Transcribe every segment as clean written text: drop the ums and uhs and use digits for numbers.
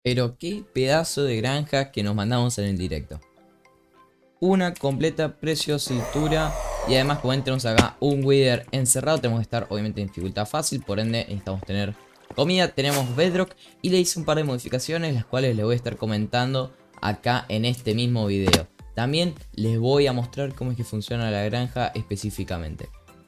Pero qué pedazo de granja que nos mandamos en el directo. Una completa preciositura. Y además, como ven, tenemos acá un Wither encerrado. Tenemos que estar obviamente en dificultad fácil. Por ende necesitamos tener comida. Tenemos Bedrock. Y le hice un par de modificaciones, las cuales les voy a estar comentando acá en este mismo video. También les voy a mostrar cómo es que funciona la granja específicamente.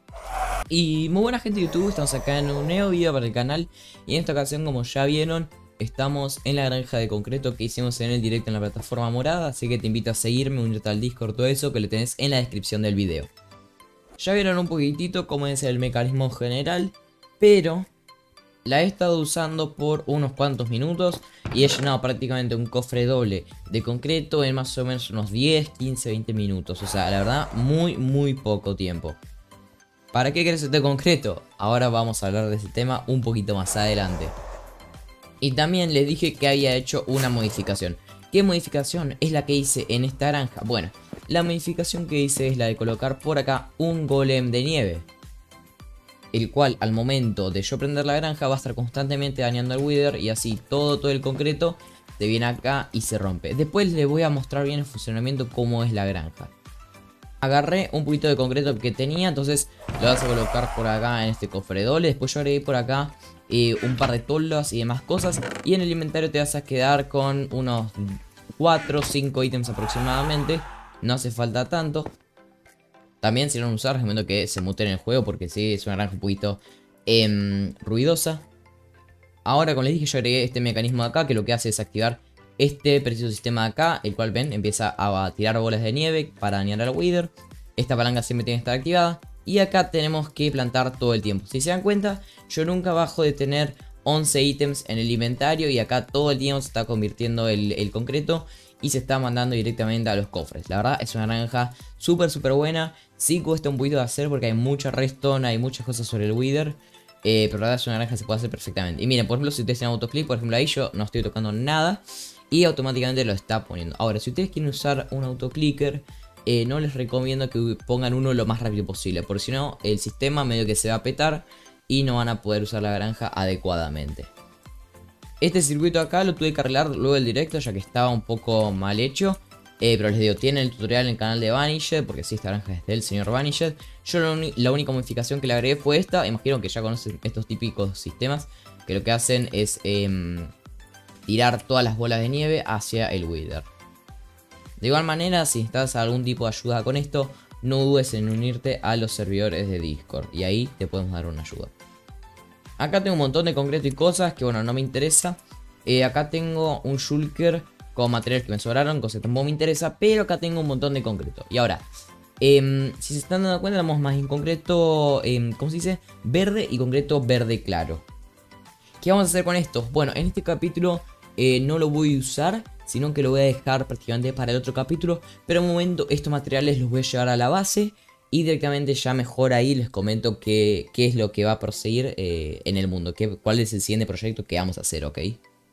Y muy buena gente de YouTube, estamos acá en un nuevo video para el canal. Y en esta ocasión, como ya vieron, estamos en la granja de concreto que hicimos en el directo en la plataforma morada. Así que te invito a seguirme, unirte al Discord, todo eso que lo tenés en la descripción del video. Ya vieron un poquitito cómo es el mecanismo general, pero la he estado usando por unos cuantos minutos y he llenado prácticamente un cofre doble de concreto en más o menos unos 10, 15, 20 minutos. O sea, la verdad, muy poco tiempo. ¿Para qué querés este concreto? Ahora vamos a hablar de ese tema un poquito más adelante. Y también les dije que había hecho una modificación. ¿Qué modificación es la que hice en esta granja? Bueno, la modificación que hice es la de colocar por acá un golem de nieve, el cual al momento de yo prender la granja va a estar constantemente dañando al wither. Y así todo el concreto te viene acá y se rompe. Después les voy a mostrar bien el funcionamiento, cómo es la granja. Agarré un poquito de concreto que tenía, entonces lo vas a colocar por acá en este cofre doble. Después yo agregué por acá un par de toldas y demás cosas. Y en el inventario te vas a quedar con unos 4 o 5 ítems aproximadamente. No hace falta tanto. También si no lo usar, recomiendo que se muten en el juego, porque sí, es una granja un poquito ruidosa. Ahora, como les dije, yo agregué este mecanismo de acá, que lo que hace es activar este preciso sistema de acá, el cual ven, empieza a tirar bolas de nieve para dañar al wither. Esta palanca siempre tiene que estar activada. Y acá tenemos que plantar todo el tiempo. Si se dan cuenta, yo nunca bajo de tener 11 ítems en el inventario. Y acá todo el tiempo se está convirtiendo el concreto y se está mandando directamente a los cofres. La verdad es una granja súper buena. Sí cuesta un poquito de hacer porque hay mucha redstone, hay muchas cosas sobre el wither. Pero la verdad es una granja que se puede hacer perfectamente. Y miren, por ejemplo, si ustedes tienen autoclick, por ejemplo ahí yo no estoy tocando nada y automáticamente lo está poniendo. Ahora, si ustedes quieren usar un autoclicker, no les recomiendo que pongan uno lo más rápido posible, porque si no, el sistema medio que se va a petar y no van a poder usar la granja adecuadamente. Este circuito acá lo tuve que arreglar luego del directo, ya que estaba un poco mal hecho. Pero les digo, tienen el tutorial en el canal de Vanished, porque sí, esta granja es del señor Vanished. Yo la única modificación que le agregué fue esta. Imagino que ya conocen estos típicos sistemas, que lo que hacen es tirar todas las bolas de nieve hacia el wither. De igual manera, si necesitas algún tipo de ayuda con esto, no dudes en unirte a los servidores de Discord, y ahí te podemos dar una ayuda. Acá tengo un montón de concreto y cosas que bueno, no me interesa. Acá tengo un shulker con materiales que me sobraron, cosa que tampoco me interesa, pero acá tengo un montón de concreto. Y ahora, si se están dando cuenta, tenemos más en concreto, ¿cómo se dice? Verde y concreto verde claro. ¿Qué vamos a hacer con esto? Bueno, en este capítulo no lo voy a usar, sino que lo voy a dejar prácticamente para el otro capítulo. Pero en un momento estos materiales los voy a llevar a la base y directamente ya mejor ahí les comento qué es lo que va a proseguir en el mundo, cuál es el siguiente proyecto que vamos a hacer, ¿ok?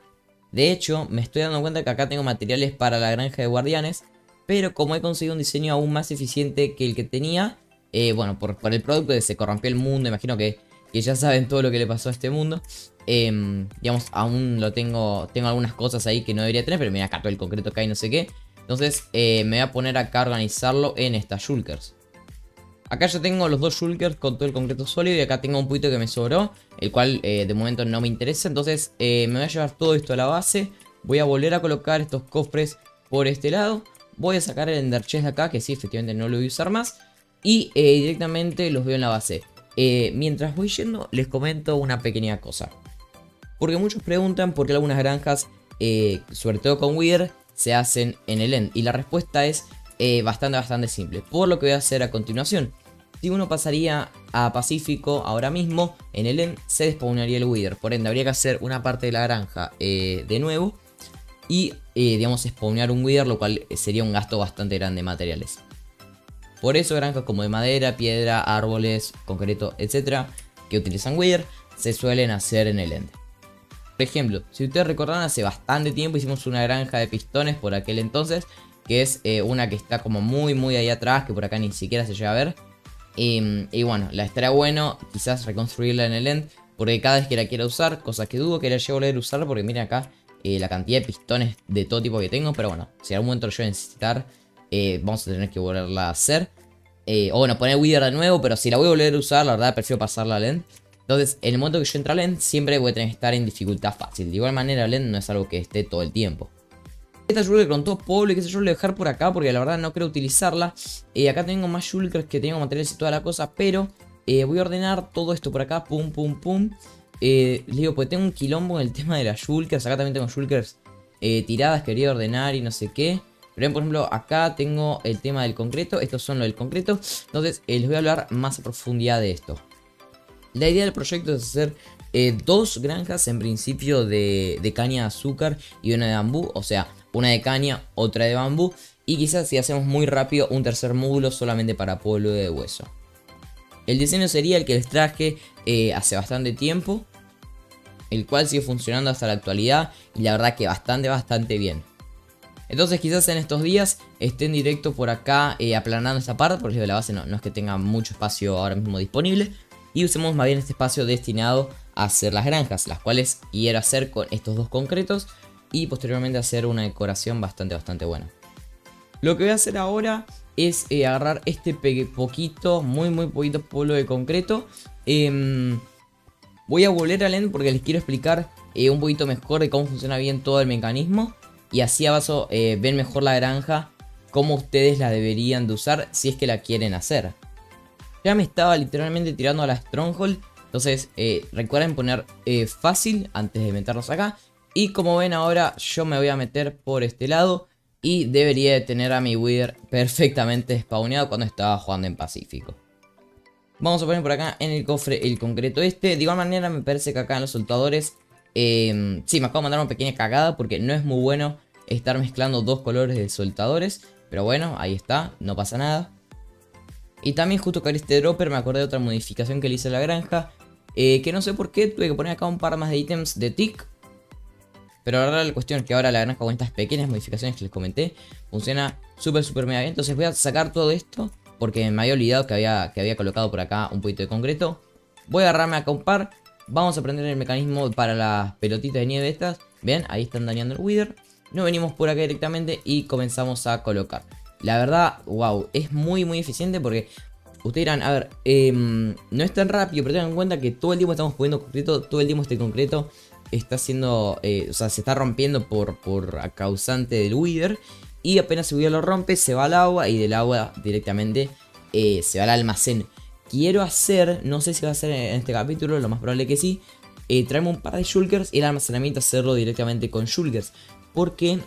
De hecho, me estoy dando cuenta que acá tengo materiales para la granja de guardianes, pero como he conseguido un diseño aún más eficiente que el que tenía, bueno, por el producto de se corrompió el mundo, imagino que ya saben todo lo que le pasó a este mundo. Digamos, aún lo tengo algunas cosas ahí que no debería tener, pero mira acá todo el concreto que hay, no sé qué. Entonces me voy a poner acá a organizarlo en estas shulkers. Acá ya tengo los dos shulkers con todo el concreto sólido y acá tengo un poquito que me sobró, el cual de momento no me interesa. Entonces me voy a llevar todo esto a la base. Voy a volver a colocar estos cofres por este lado. Voy a sacar el ender chest de acá, que sí, efectivamente no lo voy a usar más. Y directamente los veo en la base. Mientras voy yendo, les comento una pequeña cosa. Porque muchos preguntan por qué algunas granjas, sobre todo con wither, se hacen en el end. Y la respuesta es bastante simple. Por lo que voy a hacer a continuación. Si uno pasaría a Pacífico ahora mismo, en el end se despawnaría el wither. Por ende, habría que hacer una parte de la granja de nuevo. Y, digamos, spawnear un wither, lo cual sería un gasto bastante grande de materiales. Por eso, granjas como de madera, piedra, árboles, concreto, etcétera, que utilizan wither, se suelen hacer en el end. Por ejemplo, si ustedes recordarán, hace bastante tiempo hicimos una granja de pistones por aquel entonces, que es una que está como muy ahí atrás, que por acá ni siquiera se llega a ver. Y bueno, la estaría bueno quizás reconstruirla en el end, porque cada vez que la quiera usar, cosa que dudo que la llegue a volver a usar, porque miren acá, la cantidad de pistones de todo tipo que tengo. Pero bueno, si en algún momento lo llego a necesitar, vamos a tener que volverla a hacer. O bueno, poner Wither de nuevo, pero si la voy a volver a usar, la verdad prefiero pasarla a Lent. Entonces, en el momento que yo entre a Lent, siempre voy a tener que estar en dificultad fácil. De igual manera, Lent no es algo que esté todo el tiempo. Esta Shulker con todo polvo y qué sé yo, lo voy a dejar por acá porque la verdad no creo utilizarla. Acá tengo más Shulkers que tengo materiales y toda la cosa, pero voy a ordenar todo esto por acá, pum, pum, pum. Les digo, pues tengo un quilombo en el tema de las Shulkers. Acá también tengo Shulkers tiradas, quería ordenar y no sé qué. Pero por ejemplo, acá tengo el tema del concreto. Estos son los del concreto. Entonces les voy a hablar más a profundidad de esto. La idea del proyecto es hacer dos granjas en principio de caña de azúcar y una de bambú. O sea, una de caña, otra de bambú. Y quizás si hacemos muy rápido un tercer módulo solamente para polvo de hueso. El diseño sería el que les traje hace bastante tiempo, el cual sigue funcionando hasta la actualidad y la verdad que bastante bien. Entonces quizás en estos días esté en directo por acá aplanando esta parte, porque la base no es que tenga mucho espacio ahora mismo disponible. Y usemos más bien este espacio destinado a hacer las granjas, las cuales quiero hacer con estos dos concretos y posteriormente hacer una decoración bastante buena. Lo que voy a hacer ahora es agarrar este poquito, muy poquito polvo de concreto. Voy a volver al end porque les quiero explicar un poquito mejor de cómo funciona bien todo el mecanismo. Y así a paso ven mejor la granja, cómo ustedes la deberían de usar si es que la quieren hacer. Ya me estaba literalmente tirando a la Stronghold. Entonces recuerden poner fácil antes de meternos acá. Y como ven ahora yo me voy a meter por este lado. Y debería de tener a mi Wither perfectamente spawneado cuando estaba jugando en Pacífico. Vamos a poner por acá en el cofre el concreto este. De igual manera me parece que acá en los soltadores sí, me acabo de mandar una pequeña cagada porque no es muy bueno estar mezclando dos colores de soltadores. Pero bueno, ahí está, no pasa nada. Y también justo que este dropper me acordé de otra modificación que le hice a la granja. Que no sé por qué tuve que poner acá un par más de ítems de tick. Pero la verdad la cuestión es que ahora la granja con estas pequeñas modificaciones que les comenté funciona súper mega bien. Entonces voy a sacar todo esto porque me había olvidado que había colocado por acá un poquito de concreto. Voy a agarrarme acá un par. Vamos a prender el mecanismo para las pelotitas de nieve estas. Ven, ahí están dañando el Wither. Nos venimos por acá directamente y comenzamos a colocar. La verdad, wow, es muy eficiente porque ustedes dirán, a ver, no es tan rápido, pero tengan en cuenta que todo el tiempo estamos poniendo concreto, todo el tiempo este concreto está haciendo, o sea, se está rompiendo por causante del Wither. Y apenas el Wither lo rompe, se va al agua y del agua directamente se va al almacén. Quiero hacer, no sé si va a ser en este capítulo, lo más probable que sí, traerme un par de Shulkers y el almacenamiento hacerlo directamente con Shulkers. Porque,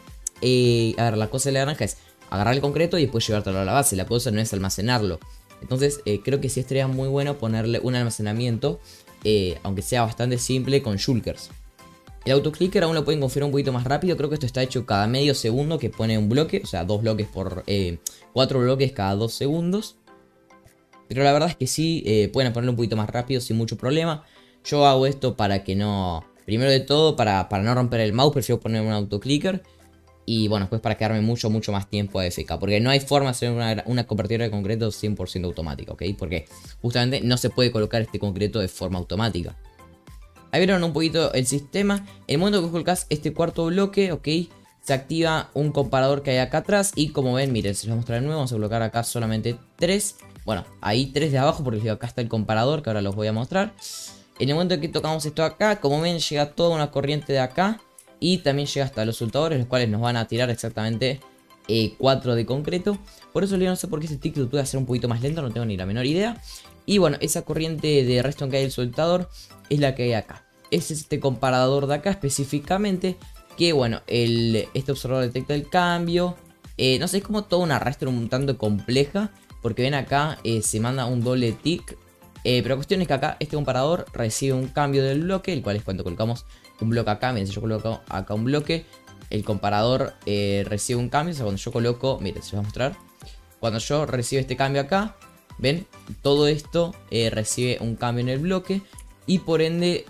a ver, la cosa de la granja es agarrar el concreto y después llevártelo a la base. La cosa no es almacenarlo. Entonces creo que sí estaría muy bueno ponerle un almacenamiento, aunque sea bastante simple, con Shulkers. El autoclicker aún lo pueden configurar un poquito más rápido. Creo que esto está hecho cada medio segundo que pone un bloque. O sea, 2 bloques por 4 bloques cada 2 segundos. Pero la verdad es que sí, pueden ponerlo un poquito más rápido sin mucho problema. Yo hago esto para que no... Primero de todo, para no romper el mouse, prefiero poner un autoclicker. Y bueno, después para quedarme mucho más tiempo AFK. Porque no hay forma de hacer una convertidora de concreto 100% automática, ¿ok? Porque justamente no se puede colocar este concreto de forma automática. Ahí vieron un poquito el sistema. En el momento que colocas este cuarto bloque, ok, se activa un comparador que hay acá atrás. Y como ven, miren, se los voy a mostrar de nuevo. Vamos a colocar acá solamente 3. Bueno, ahí 3 de abajo porque les digo, acá está el comparador que ahora los voy a mostrar. En el momento que tocamos esto acá, como ven, llega toda una corriente de acá. Y también llega hasta los soltadores, los cuales nos van a tirar exactamente 4 de concreto. Por eso no sé por qué este tick lo tuve que hacer un poquito más lento, no tengo ni la menor idea. Y bueno, esa corriente de redstone que hay del soltador es la que hay acá. Es este comparador de acá específicamente. Que bueno, este observador detecta el cambio. No sé, es como toda una arrastre un tanto compleja. Porque ven acá, se manda un doble tick. Pero la cuestión es que acá este comparador recibe un cambio del bloque. El cual es cuando colocamos un bloque acá. Miren, si yo coloco acá un bloque, el comparador recibe un cambio. O sea, cuando yo coloco, miren, se los voy a mostrar. Cuando yo recibo este cambio acá, ven, todo esto recibe un cambio en el bloque. Y por ende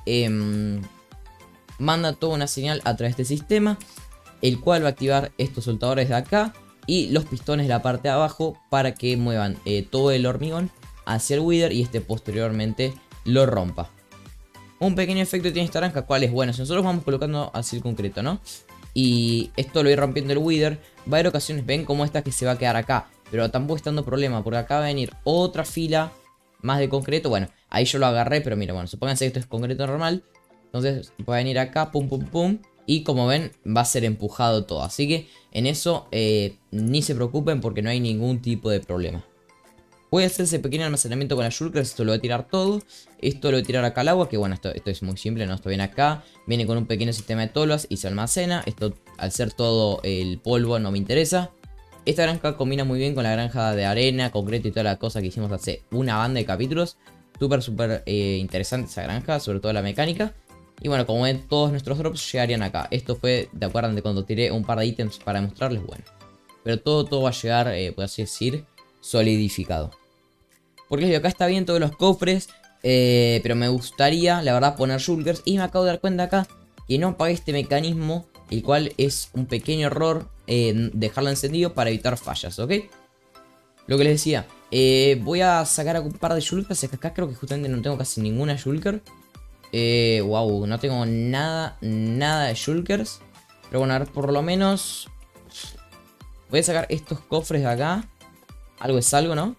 manda toda una señal a través de este sistema, el cual va a activar estos soltadores de acá y los pistones de la parte de abajo para que muevan todo el hormigón hacia el Wither y este posteriormente lo rompa. Un pequeño efecto tiene esta granja, ¿cuál es? Bueno, si nosotros vamos colocando así el concreto, ¿no? Y esto lo voy rompiendo el Wither, va a haber ocasiones, ven como esta que se va a quedar acá. Pero tampoco está dando problema, porque acá va a venir otra fila más de concreto. Bueno, ahí yo lo agarré, pero mira, bueno, supónganse que esto es concreto normal. Entonces va a venir acá, pum, pum, pum. Y como ven, va a ser empujado todo. Así que en eso ni se preocupen porque no hay ningún tipo de problema. Voy a hacer ese pequeño almacenamiento con las shulkers. Esto lo voy a tirar todo. Esto lo voy a tirar acá al agua. Que bueno, esto es muy simple, ¿no? Esto viene acá. Viene con un pequeño sistema de tolvas y se almacena. Esto, al ser todo el polvo, no me interesa. Esta granja combina muy bien con la granja de arena, concreto y toda la cosa que hicimos hace una banda de capítulos. Súper interesante esa granja, sobre todo la mecánica. Y bueno, como ven, todos nuestros drops llegarían acá. Esto fue, ¿te acuerdan de cuando tiré un par de ítems para mostrarles? Bueno, pero todo va a llegar, por así decir, solidificado. Porque les digo, acá está bien todos los cofres, pero me gustaría, la verdad, poner shulkers. Y me acabo de dar cuenta acá que no apagué este mecanismo, el cual es un pequeño error, dejarlo encendido para evitar fallas, ¿ok? Lo que les decía, voy a sacar un par de shulkers. Acá creo que justamente no tengo casi ninguna shulker. Wow, no tengo nada de shulkers. Pero bueno, a ver, por lo menos voy a sacar estos cofres de acá. Algo es algo, ¿no?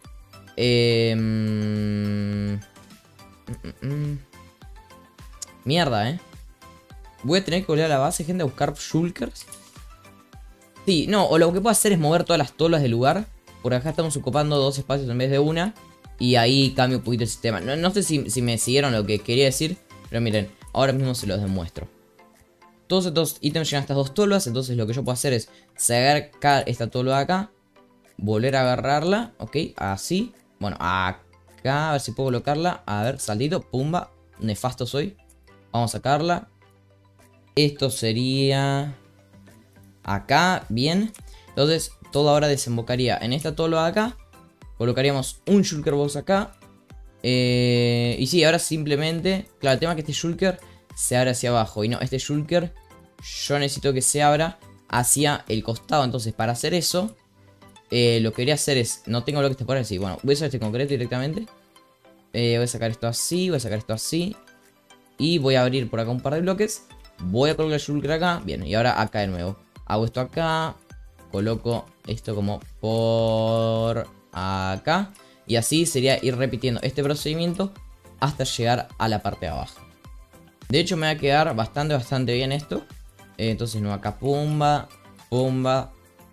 Mierda, voy a tener que volver a la base, gente, a buscar shulkers. Sí, no, o lo que puedo hacer es mover todas las tolas del lugar. Por acá estamos ocupando 2 espacios en vez de una. Y ahí cambio un poquito el sistema. No sé si me siguieron lo que quería decir. Pero miren, ahora mismo se los demuestro. Todos estos ítems llegan a estas 2 tolvas. Entonces lo que yo puedo hacer es sacar esta tolva de acá. Volver a agarrarla, ok, así. Bueno, acá, a ver si puedo colocarla. A ver, saltito, pumba. Nefasto soy. Vamos a sacarla. Esto sería acá, bien. Entonces, todo ahora desembocaría en esta tolva de acá. Colocaríamos un shulker box acá. Y sí, ahora simplemente, claro, el tema es que este shulker se abre hacia abajo. Y no, este shulker yo necesito que se abra hacia el costado. Entonces, para hacer eso, lo que quería hacer es, no tengo bloques temporales, sí, bueno, voy a usar este concreto directamente. Voy a sacar esto así, voy a sacar esto así. Y voy a abrir por acá un par de bloques. Voy a colocar el shulker acá, bien, y ahora acá de nuevo. Hago esto acá, coloco esto como por acá. Y así sería ir repitiendo este procedimiento hasta llegar a la parte de abajo. De hecho me va a quedar bastante bien esto. Entonces no, acá pumba, pumba,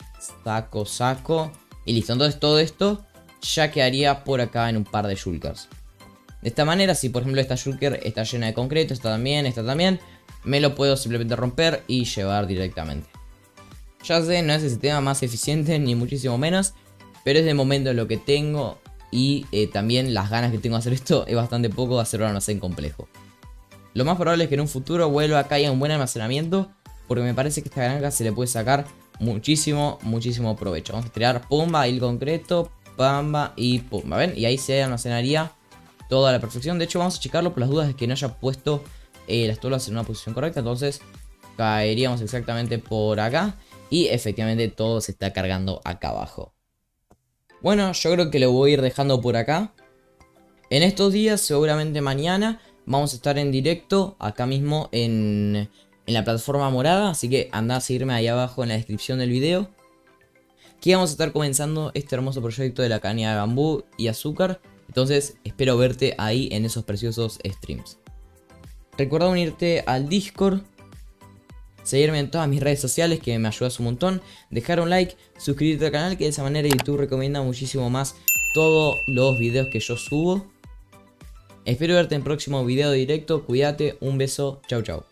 saco. Y listo, entonces todo esto ya quedaría por acá en un par de shulkers. De esta manera, si por ejemplo esta shulker está llena de concreto, esta también, me lo puedo simplemente romper y llevar directamente. Ya sé, no es el sistema más eficiente ni muchísimo menos, pero es de momento lo que tengo. Y también las ganas que tengo de hacer esto es bastante poco de hacer un almacén complejo. Lo más probable es que en un futuro vuelva acá y haya un buen almacenamiento, porque me parece que esta granja se le puede sacar muchísimo provecho. Vamos a tirar pumba, hilo concreto, pamba y pumba, ¿ven? Y ahí se almacenaría todo a la perfección. De hecho vamos a checarlo por las dudas de que no haya puesto las tolvas en una posición correcta. Entonces caeríamos exactamente por acá y efectivamente todo se está cargando acá abajo. Bueno, yo creo que lo voy a ir dejando por acá. En estos días, seguramente mañana, vamos a estar en directo acá mismo en la plataforma morada. Así que anda a seguirme ahí abajo en la descripción del video. Que vamos a estar comenzando este hermoso proyecto de la caña de bambú y azúcar. Entonces espero verte ahí en esos preciosos streams. Recuerda unirte al Discord. Seguirme en todas mis redes sociales que me ayudas un montón. Dejar un like, suscribirte al canal que de esa manera YouTube recomienda muchísimo más todos los videos que yo subo. Espero verte en el próximo video directo. Cuídate, un beso, chau chau.